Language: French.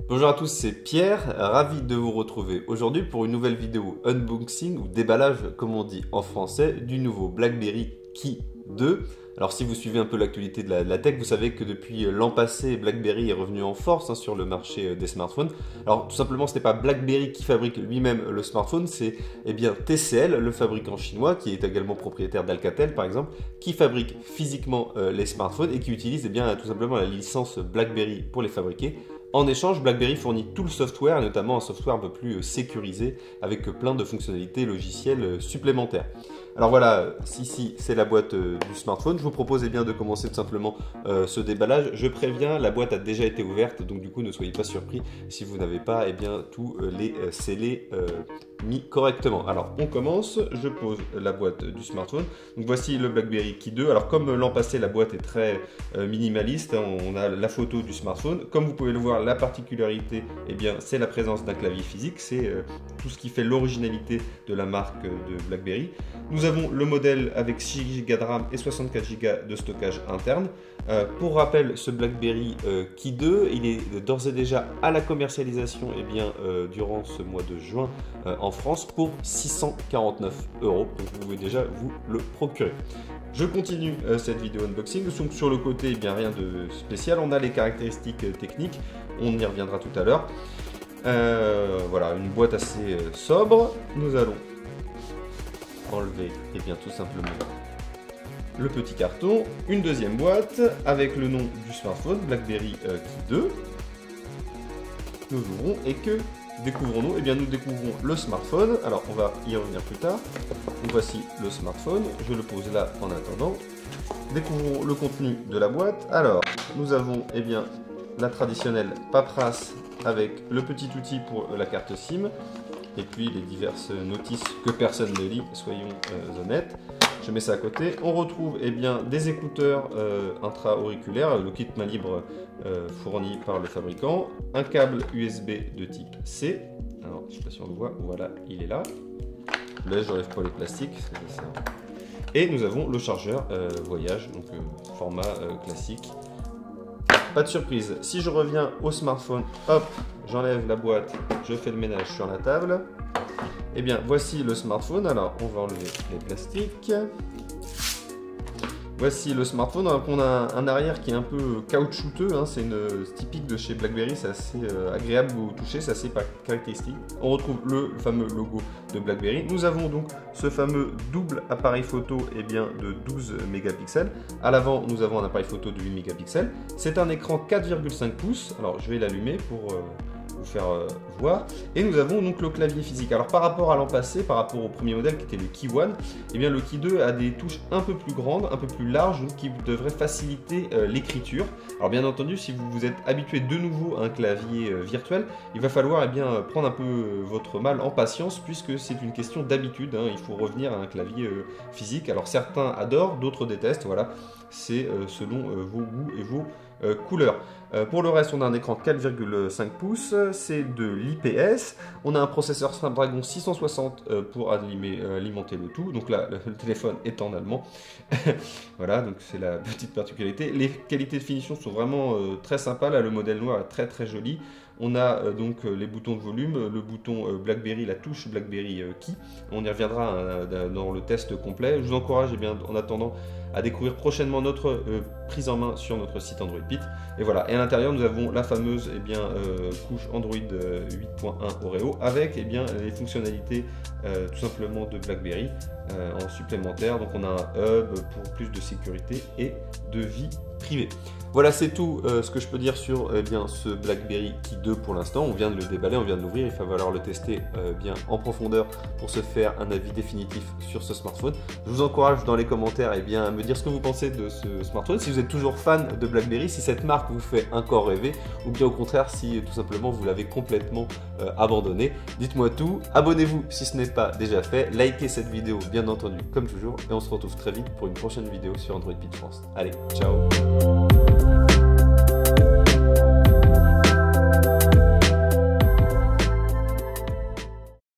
Bonjour à tous, c'est Pierre, ravi de vous retrouver aujourd'hui pour une nouvelle vidéo unboxing ou déballage, comme on dit en français, du nouveau BlackBerry Key 2. Alors si vous suivez un peu l'actualité de la tech, vous savez que depuis l'an passé, BlackBerry est revenu en force sur le marché des smartphones. Alors tout simplement, ce n'est pas BlackBerry qui fabrique lui-même le smartphone, c'est TCL, le fabricant chinois, qui est également propriétaire d'Alcatel par exemple, qui fabrique physiquement les smartphones et qui utilise tout simplement la licence BlackBerry pour les fabriquer. En échange, BlackBerry fournit tout le software, notamment un software un peu plus sécurisé avec plein de fonctionnalités logicielles supplémentaires. Alors voilà, ici c'est la boîte du smartphone. Je vous propose de commencer tout simplement ce déballage. Je préviens, la boîte a déjà été ouverte, donc du coup ne soyez pas surpris si vous n'avez pas tous les scellés mis correctement. Alors on commence, je pose la boîte du smartphone. Donc voici le BlackBerry Key 2. Alors comme l'an passé, la boîte est très minimaliste, on a la photo du smartphone. Comme vous pouvez le voir, la particularité, c'est la présence d'un clavier physique. C'est tout ce qui fait l'originalité de la marque de BlackBerry. Nous avons le modèle avec 6 Go de RAM et 64 Go de stockage interne. Pour rappel, ce BlackBerry Key 2, il est d'ores et déjà à la commercialisation durant ce mois de juin en France pour 649 €. Donc vous pouvez déjà vous le procurer. Je continue cette vidéo unboxing. Donc sur le côté, rien de spécial. On a les caractéristiques techniques. On y reviendra tout à l'heure. Voilà, une boîte assez sobre. Nous allons enlever tout simplement le petit carton, une deuxième boîte avec le nom du smartphone BlackBerry Key 2. Nous ouvrons et que découvrons-nous? Nous découvrons le smartphone. Alors on va y revenir plus tard. Donc voici le smartphone, je le pose là en attendant. Découvrons le contenu de la boîte. Alors nous avons la traditionnelle paperasse avec le petit outil pour la carte SIM et puis les diverses notices que personne ne lit, soyons honnêtes. Je mets ça à côté. On retrouve des écouteurs intra-auriculaires, le kit main libre fourni par le fabricant, un câble USB de type C. Alors, je ne sais pas si on le voit, voilà, il est là. Là, je n'enlève pas les plastiques. Et nous avons le chargeur voyage, donc format classique. Pas de surprise, si je reviens au smartphone, hop, j'enlève la boîte, je fais le ménage sur la table. Voici le smartphone. Alors, on va enlever les plastiques. Voici le smartphone. Donc, on a un arrière qui est un peu caoutchouteux. C'est typique de chez BlackBerry. C'est assez agréable au toucher. C'est assez caractéristique. On retrouve le fameux logo de BlackBerry. Nous avons donc ce fameux double appareil photo de 12 mégapixels. À l'avant, nous avons un appareil photo de 8 mégapixels. C'est un écran 4,5 pouces. Alors, je vais l'allumer pour vous faire voir. Et nous avons donc le clavier physique. Alors par rapport à l'an passé, par rapport au premier modèle qui était le Key 1, le Key 2 a des touches un peu plus grandes, un peu plus larges, donc qui devraient faciliter l'écriture. Alors bien entendu, si vous vous êtes habitué de nouveau à un clavier virtuel, il va falloir prendre un peu votre mal en patience, puisque c'est une question d'habitude. Il faut revenir à un clavier physique. Alors certains adorent, d'autres détestent. Voilà, c'est selon vos goûts et vos couleurs. Pour le reste, on a un écran 4,5 pouces, c'est de l'IPS, on a un processeur Snapdragon 660 pour alimenter le tout, donc là le téléphone est en allemand. Voilà, donc c'est la petite particularité. Les qualités de finition sont vraiment très sympas, là le modèle noir est très très joli. On a donc les boutons de volume, le bouton BlackBerry, la touche BlackBerry Key. On y reviendra dans le test complet. Je vous encourage en attendant à découvrir prochainement notre prise en main sur notre site Android Pit. Et voilà, et à l'intérieur nous avons la fameuse couche Android 8.1 Oreo avec les fonctionnalités tout simplement de BlackBerry en supplémentaire. Donc on a un hub pour plus de sécurité et de vie privée. Voilà, c'est tout ce que je peux dire sur ce BlackBerry Key 2 pour l'instant. On vient de le déballer, on vient de l'ouvrir, il va falloir le tester en profondeur pour se faire un avis définitif sur ce smartphone. Je vous encourage dans les commentaires à me dire ce que vous pensez de ce smartphone, si vous êtes toujours fan de BlackBerry, si cette marque vous fait encore rêver, ou bien au contraire si tout simplement vous l'avez complètement abandonné. Dites-moi tout, abonnez-vous si ce n'est pas déjà fait, likez cette vidéo bien entendu comme toujours, et on se retrouve très vite pour une prochaine vidéo sur Android Pit France. Allez, ciao!